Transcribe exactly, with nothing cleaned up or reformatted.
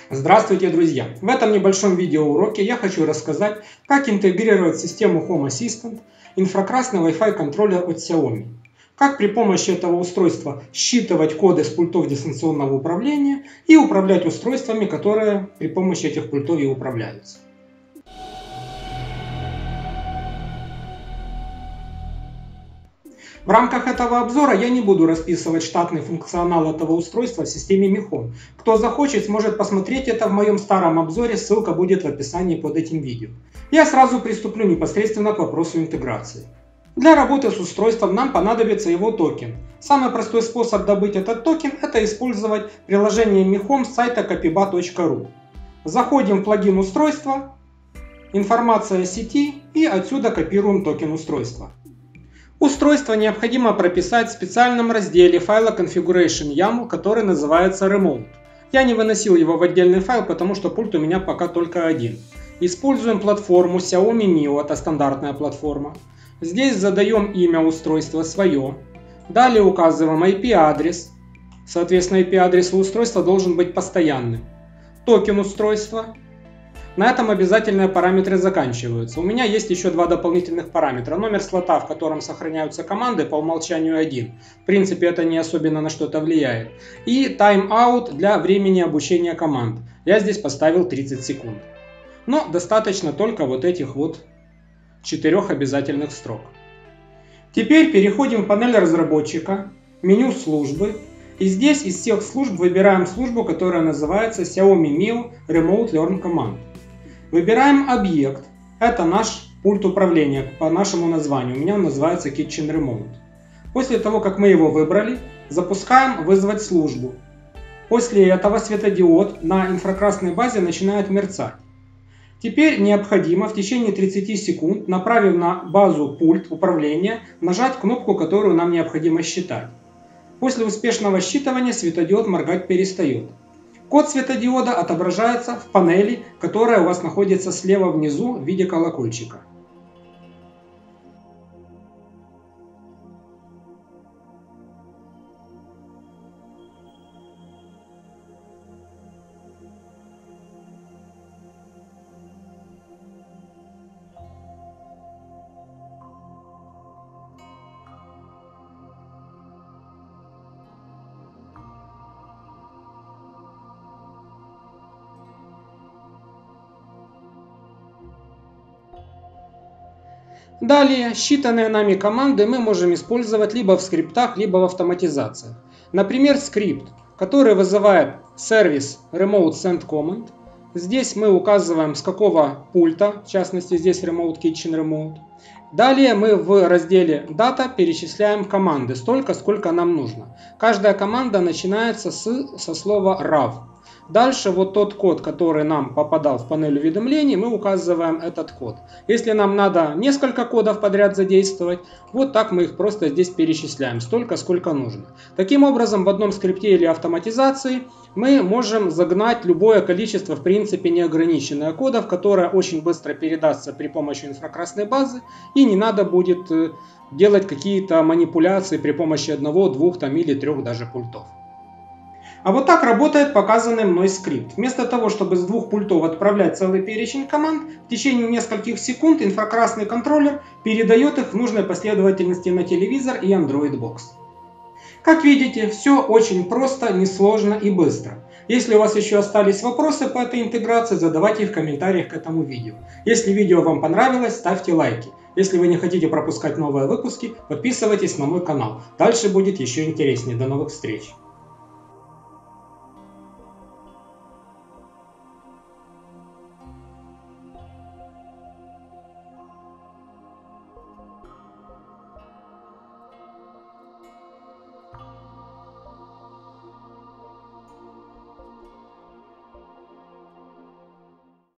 Здравствуйте, друзья! В этом небольшом видеоуроке я хочу рассказать, как интегрировать в систему Home Assistant инфракрасный Wi-Fi контроллер от Xiaomi. Как при помощи этого устройства считывать коды с пультов дистанционного управления и управлять устройствами, которые при помощи этих пультов и управляются. В рамках этого обзора я не буду расписывать штатный функционал этого устройства в системе Mi Home. Кто захочет, сможет посмотреть это в моем старом обзоре, ссылка будет в описании под этим видео. Я сразу приступлю непосредственно к вопросу интеграции. Для работы с устройством нам понадобится его токен. Самый простой способ добыть этот токен – это использовать приложение Mi Home с сайта копиба точка ру. Заходим в плагин устройства, информация о сети и отсюда копируем токен устройства. Устройство необходимо прописать в специальном разделе файла Configuration ямл, который называется Remote. Я не выносил его в отдельный файл, потому что пульт у меня пока только один. Используем платформу Xiaomi Mio, это стандартная платформа. Здесь задаем имя устройства свое. Далее указываем ай пи-адрес. Соответственно, ай пи-адрес у устройства должен быть постоянным. Токен устройства. На этом обязательные параметры заканчиваются. У меня есть еще два дополнительных параметра. Номер слота, в котором сохраняются команды, по умолчанию один. В принципе, это не особенно на что-то влияет. И тайм-аут для времени обучения команд. Я здесь поставил тридцать секунд. Но достаточно только вот этих вот четырех обязательных строк. Теперь переходим в панель разработчика, меню службы. И здесь из всех служб выбираем службу, которая называется Xiaomi Mio Remote Learn Command. Выбираем объект. Это наш пульт управления по нашему названию. У меня он называется Kitchen Remote. После того, как мы его выбрали, запускаем «Вызвать службу». После этого светодиод на инфракрасной базе начинает мерцать. Теперь необходимо в течение тридцати секунд, направив на базу пульт управления, нажать кнопку, которую нам необходимо считать. После успешного считывания светодиод моргать перестает. Код светодиода отображается в панели, которая у вас находится слева внизу в виде колокольчика. Далее, считанные нами команды мы можем использовать либо в скриптах, либо в автоматизациях. Например, скрипт, который вызывает сервис Remote Send Command. Здесь мы указываем, с какого пульта, в частности здесь Remote Kitchen Remote. Далее мы в разделе Data перечисляем команды, столько, сколько нам нужно. Каждая команда начинается с, со слова rav. Дальше вот тот код, который нам попадал в панель уведомлений, мы указываем этот код. Если нам надо несколько кодов подряд задействовать, вот так мы их просто здесь перечисляем, столько, сколько нужно. Таким образом, в одном скрипте или автоматизации мы можем загнать любое количество, в принципе, неограниченное кодов, которое очень быстро передастся при помощи инфракрасной базы, и не надо будет делать какие-то манипуляции при помощи одного, двух там, или трех даже пультов. А вот так работает показанный мной скрипт. Вместо того, чтобы с двух пультов отправлять целый перечень команд, в течение нескольких секунд инфракрасный контроллер передает их в нужной последовательности на телевизор и Android Box. Как видите, все очень просто, несложно и быстро. Если у вас еще остались вопросы по этой интеграции, задавайте их в комментариях к этому видео. Если видео вам понравилось, ставьте лайки. Если вы не хотите пропускать новые выпуски, подписывайтесь на мой канал. Дальше будет еще интереснее. До новых встреч!